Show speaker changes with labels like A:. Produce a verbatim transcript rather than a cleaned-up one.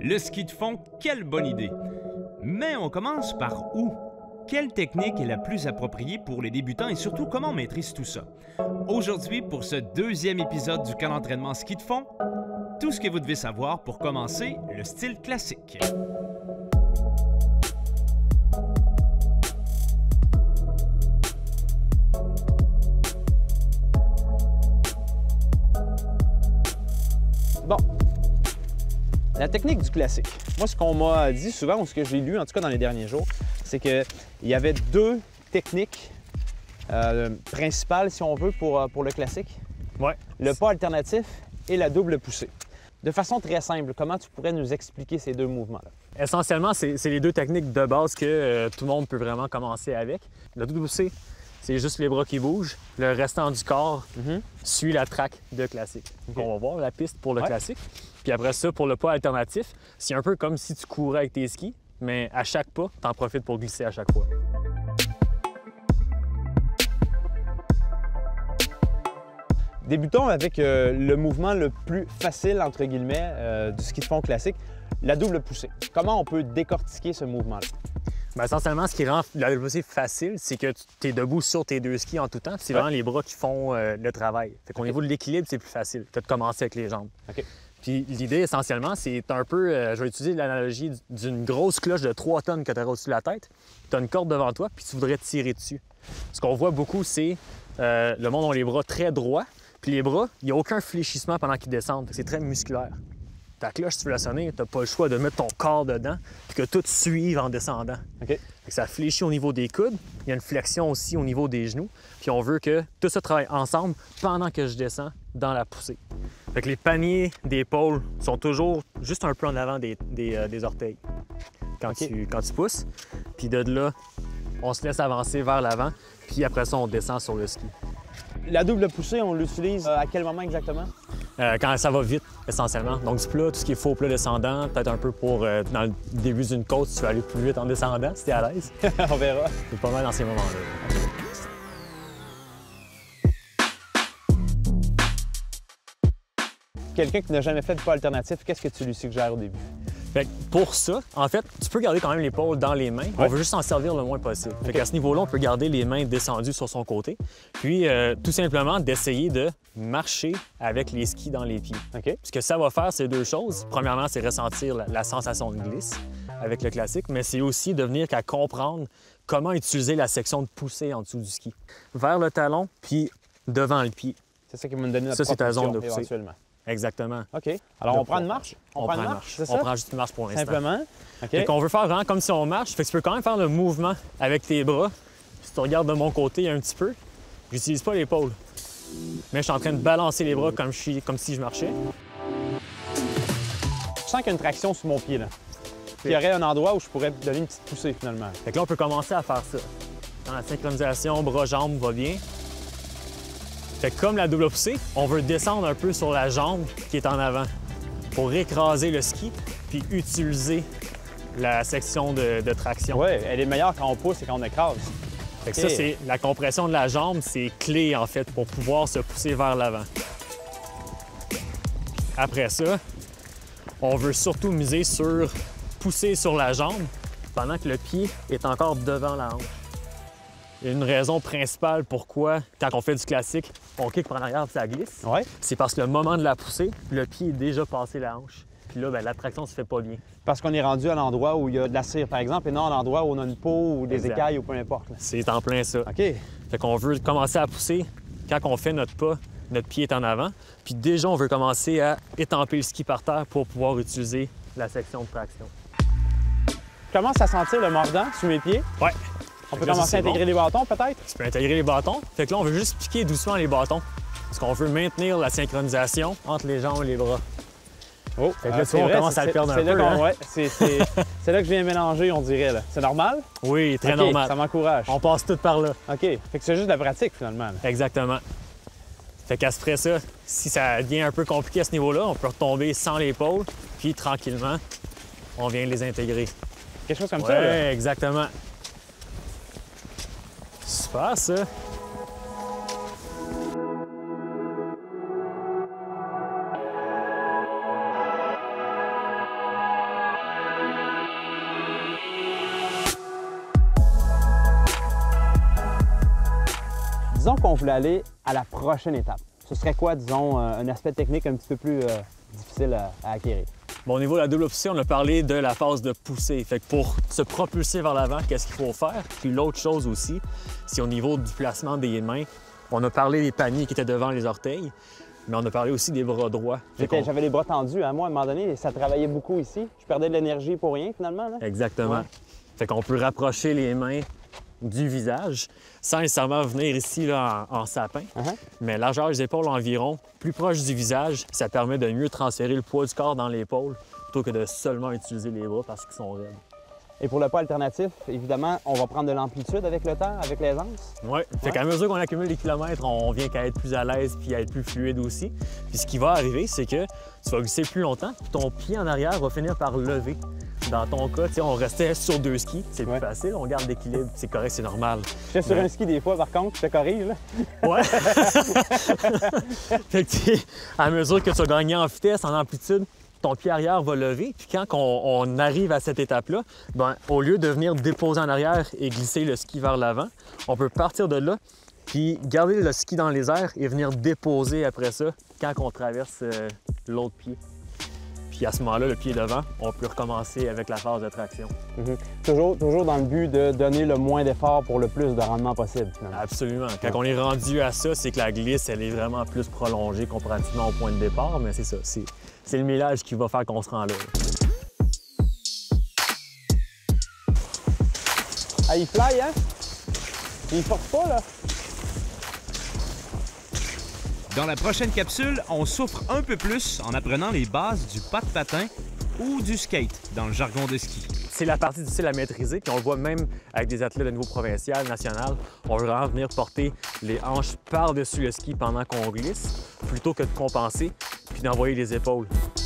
A: Le ski de fond, quelle bonne idée! Mais on commence par où? Quelle technique est la plus appropriée pour les débutants et surtout comment on maîtrise tout ça? Aujourd'hui, pour ce deuxième épisode du camp d'entraînement ski de fond, tout ce que vous devez savoir pour commencer le style classique.
B: Bon, la technique du classique. Moi, ce qu'on m'a dit souvent, ou ce que j'ai lu, en tout cas dans les derniers jours, c'est qu'il y avait deux techniques euh, principales, si on veut, pour, pour le classique.
C: Ouais.
B: Le pas alternatif et la double poussée. De façon très simple, comment tu pourrais nous expliquer ces deux mouvements-là?
C: Essentiellement, c'est les deux techniques de base que euh, tout le monde peut vraiment commencer avec. La double poussée, c'est juste les bras qui bougent. Le restant du corps
B: Mm-hmm.
C: suit la track de classique.
B: OK.
C: Donc, on va voir la piste pour le
B: Ouais.
C: classique. Puis après ça, pour le pas alternatif, c'est un peu comme si tu courais avec tes skis, mais à chaque pas, tu en profites pour glisser à chaque fois.
B: Débutons avec euh, le mouvement le plus facile, entre guillemets, euh, du ski de fond classique, la double poussée. Comment on peut décortiquer ce mouvement-là?
C: Bien, essentiellement, ce qui rend la double poussée facile, c'est que tu es debout sur tes deux skis en tout temps. C'est
B: Ouais.
C: vraiment les bras qui font euh, le travail. Fait qu'au
B: OK.
C: niveau de l'équilibre, c'est plus facile que de commencer avec les jambes.
B: OK.
C: Puis l'idée, essentiellement, c'est un peu, euh, je vais utiliser l'analogie d'une grosse cloche de trois tonnes que tu as au-dessus de la tête. Tu as une corde devant toi, puis tu voudrais tirer dessus. Ce qu'on voit beaucoup, c'est euh, le monde a les bras très droits, puis les bras, il n'y a aucun fléchissement pendant qu'ils descendent. C'est très musculaire. Ta cloche, si tu veux la sonner, tu n'as pas le choix de mettre ton corps dedans, puis que tout suive en descendant.
B: OK.
C: Fait que ça fléchit au niveau des coudes, il y a une flexion aussi au niveau des genoux, puis on veut que tout ça travaille ensemble pendant que je descends dans la poussée. Fait que les paniers d'épaule sont toujours juste un peu en avant des, des, euh, des orteils quand,
B: OK.
C: tu, quand tu pousses. Puis de là, on se laisse avancer vers l'avant, puis après ça, on descend sur le ski.
B: La double poussée, on l'utilise euh, à quel moment exactement?
C: Euh, quand ça va vite, essentiellement. Donc du plat, tout ce qui est faux plat descendant, peut-être un peu pour, euh, dans le début d'une côte, si tu veux aller plus vite en descendant, si t'es à l'aise.
B: On verra.
C: C'est pas mal dans ces moments-là.
B: Quelqu'un qui n'a jamais fait de pas alternatif, qu'est-ce que tu lui suggères au début?
C: Fait que pour ça, en fait, tu peux garder quand même l'épaule dans les mains. On
B: Ouais.
C: veut juste s'en servir le moins possible. Fait qu'à ce niveau-là, on peut garder les mains descendues sur son côté. Puis, euh, tout simplement, d'essayer de marcher avec les skis dans les pieds.
B: OK.
C: Ce que ça va faire, c'est deux choses. Premièrement, c'est ressentir la, la sensation de glisse avec le classique, mais c'est aussi de venir qu'à comprendre comment utiliser la section de poussée en dessous du ski. Vers le talon, puis devant le pied.
B: C'est ça qui va nous donner notre
C: Ça, c'est ta
B: propulsion,
C: zone de poussée.
B: éventuellement.
C: Exactement.
B: OK. Alors,
C: De
B: on prend une
C: poids.
B: marche? On, prend une marche, c'est ça?
C: On prend juste une marche pour l'instant.
B: Simplement. OK.
C: Fait qu'on veut faire vraiment comme si on marche. Fait que tu peux quand même faire le mouvement avec tes bras. Si tu regardes de mon côté un petit peu, j'utilise pas l'épaule. Mais je suis en train de balancer les bras comme, je suis, comme si je marchais.
B: Je sens qu'il y a une traction sur mon pied, là. Puis il y aurait un endroit où je pourrais donner une petite poussée, finalement.
C: Fait que là, on peut commencer à faire ça. Dans la synchronisation, bras-jambes va bien. Fait que comme la double poussée, on veut descendre un peu sur la jambe qui est en avant pour écraser le ski puis utiliser la section de, de traction.
B: Oui, elle est meilleure quand on pousse et quand on écrase.
C: Fait que
B: OK.
C: ça, c'est la compression de la jambe, c'est clé en fait pour pouvoir se pousser vers l'avant. Après ça, on veut surtout miser sur pousser sur la jambe pendant que le pied est encore devant la hanche. Il y a une raison principale pourquoi, quand on fait du classique, on kick par en arrière et ça glisse.
B: Oui.
C: C'est parce que le moment de la poussée, le pied est déjà passé la hanche. Puis là, ben, la traction se fait pas bien.
B: Parce qu'on est rendu à l'endroit où il y a de la cire, par exemple, et non à l'endroit où on a une peau ou des
C: Exact.
B: écailles ou peu importe, là.
C: C'est en plein ça.
B: OK.
C: Fait qu'on veut commencer à pousser quand on fait notre pas, notre pied est en avant. Puis déjà, on veut commencer à étamper le ski par terre pour pouvoir utiliser la section de traction.
B: Je commence à sentir le mordant sous mes pieds.
C: Ouais.
B: On peut
C: Là, ça,
B: commencer à
C: c'est
B: intégrer
C: bon.
B: les bâtons, peut-être?
C: Tu peux intégrer les bâtons. Fait que là, on veut juste piquer doucement les bâtons. Parce qu'on veut maintenir la synchronisation entre les jambes et les bras.
B: Oh,
C: Fait que là,
B: euh,
C: tu vois, on
B: vrai,
C: commence
B: c'est-
C: à le perdre un
B: c'est là
C: peu,
B: qu'on-
C: hein?
B: ouais, c'est c'est- c'est là que je viens mélanger, on dirait, là. C'est normal?
C: Oui, très
B: OK,
C: normal.
B: ça m'encourage.
C: On passe tout par là.
B: OK. Fait que c'est juste de la pratique, finalement, là.
C: Exactement. Fait qu'après ça, si ça devient un peu compliqué à ce niveau-là, on peut retomber sans l'épaule, puis tranquillement, on vient les intégrer.
B: Quelque chose comme
C: Ouais,
B: ça, là.
C: exactement. Super, ça.
B: Disons qu'on voulait aller à la prochaine étape. Ce serait quoi, disons, un aspect technique un petit peu plus euh, difficile à, à acquérir?
C: Bon, au niveau de la double poussée, on a parlé de la phase de poussée. Fait que pour se propulser vers l'avant, qu'est-ce qu'il faut faire? Puis l'autre chose aussi, c'est au niveau du placement des mains. On a parlé des paniers qui étaient devant les orteils, mais on a parlé aussi des bras droits.
B: J'avais on... les bras tendus. Hein? Moi, à un moment donné, ça travaillait beaucoup ici. Je perdais de l'énergie pour rien, finalement. Là.
C: Exactement. Ouais. Fait qu'on peut rapprocher les mains du visage sans nécessairement venir ici là, en, en sapin. Uh-huh. Mais largeur des épaules environ, plus proche du visage, ça permet de mieux transférer le poids du corps dans l'épaule plutôt que de seulement utiliser les bras parce qu'ils sont raides.
B: Et pour le poids alternatif, évidemment, on va prendre de l'amplitude avec le temps, avec l'aisance.
C: Oui. Fait qu'à mesure qu'on accumule les kilomètres, on vient qu'à être plus à l'aise puis à être plus fluide aussi. Puis ce qui va arriver, c'est que tu vas glisser plus longtemps, puis ton pied en arrière va finir par lever. Dans ton cas, on restait sur deux skis, c'est plus ouais. facile, on garde l'équilibre, c'est correct, c'est normal.
B: J'étais sur Mais... un ski des fois, par contre, je te corrige, là.
C: Ouais! Fait que à mesure que tu vas gagner en vitesse, en amplitude, ton pied arrière va lever, puis quand on, on arrive à cette étape-là, ben, au lieu de venir déposer en arrière et glisser le ski vers l'avant, on peut partir de là, puis garder le ski dans les airs et venir déposer après ça quand on traverse euh, l'autre pied. Puis à ce moment-là, le pied devant, on peut recommencer avec la phase de traction. Mm-hmm.
B: Toujours, toujours dans le but de donner le moins d'effort pour le plus de rendement possible, finalement.
C: Absolument. Quand ouais. on est rendu à ça, c'est que la glisse, elle est vraiment plus prolongée comparativement au point de départ, mais c'est ça, c'est, c'est le millage qui va faire qu'on se rend là.
B: Ah, il fly, hein? Il force pas, là?
A: Dans la prochaine capsule, on souffre un peu plus en apprenant les bases du pas de patin ou du skate dans le jargon de ski.
C: C'est la partie difficile à maîtriser, puis on le voit même avec des athlètes de niveau provincial, national. On veut vraiment venir porter les hanches par-dessus le ski pendant qu'on glisse, plutôt que de compenser puis d'envoyer les épaules.